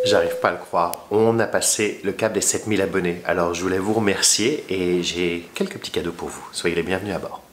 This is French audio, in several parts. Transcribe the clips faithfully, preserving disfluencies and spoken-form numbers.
J'arrive pas à le croire, on a passé le cap des sept mille abonnés. Alors je voulais vous remercier et j'ai quelques petits cadeaux pour vous. Soyez les bienvenus à bord.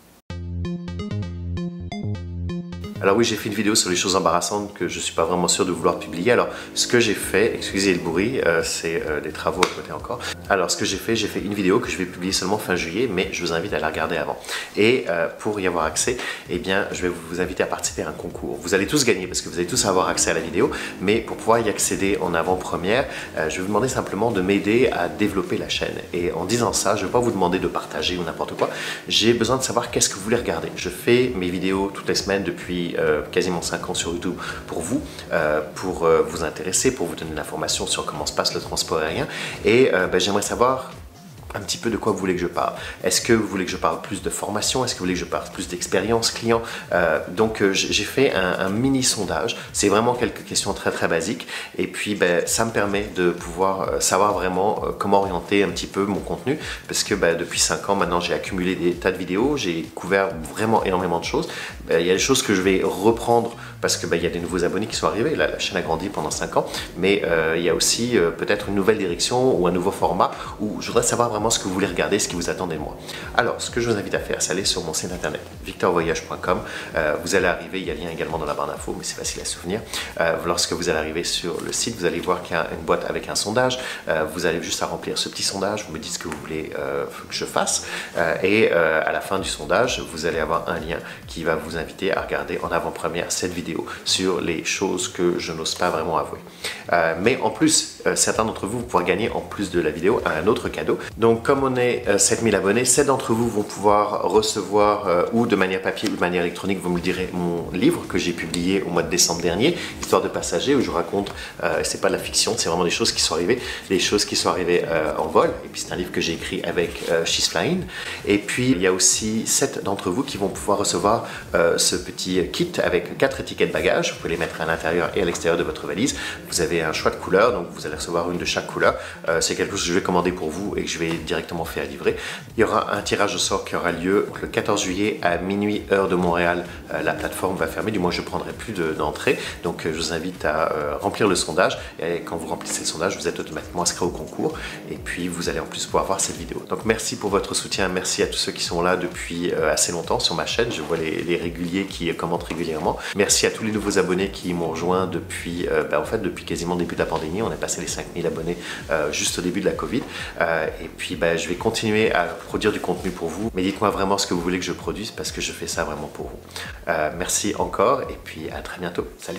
Alors oui, j'ai fait une vidéo sur les choses embarrassantes que je ne suis pas vraiment sûr de vouloir publier. Alors ce que j'ai fait, excusez le bruit, euh, c'est euh, des travaux à côté encore. Alors ce que j'ai fait, j'ai fait une vidéo que je vais publier seulement fin juillet, mais je vous invite à la regarder avant. Et euh, pour y avoir accès, eh bien, je vais vous inviter à participer à un concours. Vous allez tous gagner parce que vous allez tous avoir accès à la vidéo, mais pour pouvoir y accéder en avant-première, euh, je vais vous demander simplement de m'aider à développer la chaîne. Et en disant ça, je ne vais pas vous demander de partager ou n'importe quoi. J'ai besoin de savoir qu'est-ce que vous voulez regarder. Je fais mes vidéos toutes les semaines depuis Euh, quasiment cinq ans sur YouTube pour vous, euh, pour euh, vous intéresser, pour vous donner de l'information sur comment se passe le transport aérien. Et euh, ben, j'aimerais savoir un petit peu de quoi vous voulez que je parle. Est-ce que vous voulez que je parle plus de formation? Est-ce que vous voulez que je parle plus d'expérience client? euh, Donc euh, j'ai fait un, un mini sondage. C'est vraiment quelques questions très très basiques. Et puis ben, ça me permet de pouvoir euh, savoir vraiment euh, comment orienter un petit peu mon contenu. Parce que ben, depuis cinq ans maintenant, j'ai accumulé des tas de vidéos. J'ai couvert vraiment énormément de choses. Ben, il y a des choses que je vais reprendre parce que ben, il y a des nouveaux abonnés qui sont arrivés. La, la chaîne a grandi pendant cinq ans. Mais euh, il y a aussi euh, peut-être une nouvelle direction ou un nouveau format où je voudrais savoir vraiment ce que vous voulez regarder, ce qui vous attendez de moi. Alors, ce que je vous invite à faire, c'est aller sur mon site internet, victor voyage point com. Euh, vous allez arriver, il y a lien également dans la barre d'infos, mais c'est facile à se souvenir. Euh, lorsque vous allez arriver sur le site, vous allez voir qu'il y a une boîte avec un sondage. Euh, vous avez juste à remplir ce petit sondage, vous me dites ce que vous voulez euh, que je fasse. Euh, et euh, à la fin du sondage, vous allez avoir un lien qui va vous inviter à regarder en avant-première cette vidéo sur les choses que je n'ose pas vraiment avouer. Euh, mais en plus, euh, certains d'entre vous, vous pourrez gagner en plus de la vidéo un autre cadeau. Donc, comme on est euh, sept mille abonnés, sept d'entre vous vont pouvoir recevoir, euh, ou de manière papier ou de manière électronique, vous me le direz, mon livre que j'ai publié au mois de décembre dernier, Histoire de passager, où je raconte, euh, c'est pas de la fiction, c'est vraiment des choses qui sont arrivées, des choses qui sont arrivées euh, en vol. Et puis c'est un livre que j'ai écrit avec euh, She's Flying. Et puis il y a aussi sept d'entre vous qui vont pouvoir recevoir euh, ce petit kit avec quatre étiquettes bagages. Vous pouvez les mettre à l'intérieur et à l'extérieur de votre valise. Vous avez un choix de couleurs, donc vous allez recevoir une de chaque couleur. Euh, c'est quelque chose que je vais commander pour vous et que je vais directement faire livrer. Il y aura un tirage au sort qui aura lieu le quatorze juillet à minuit heure de Montréal. Euh, la plateforme va fermer, du moins je ne prendrai plus d'entrée. Donc euh, je vous invite à euh, remplir le sondage. Et quand vous remplissez le sondage, vous êtes automatiquement inscrit au concours. Et puis vous allez en plus pouvoir voir cette vidéo. Donc merci pour votre soutien. Merci à tous ceux qui sont là depuis euh, assez longtemps sur ma chaîne. Je vois les, les réguliers qui commentent régulièrement. Merci à tous les nouveaux abonnés qui m'ont rejoint depuis, euh, ben, en fait, depuis quasiment le début de la pandémie. On est passé les cinq mille abonnés euh, juste au début de la Covid. Euh, et puis ben, je vais continuer à produire du contenu pour vous. Mais dites-moi vraiment ce que vous voulez que je produise parce que je fais ça vraiment pour vous. Euh, merci encore et puis à très bientôt. Salut!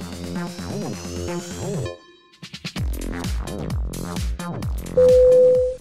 Oh,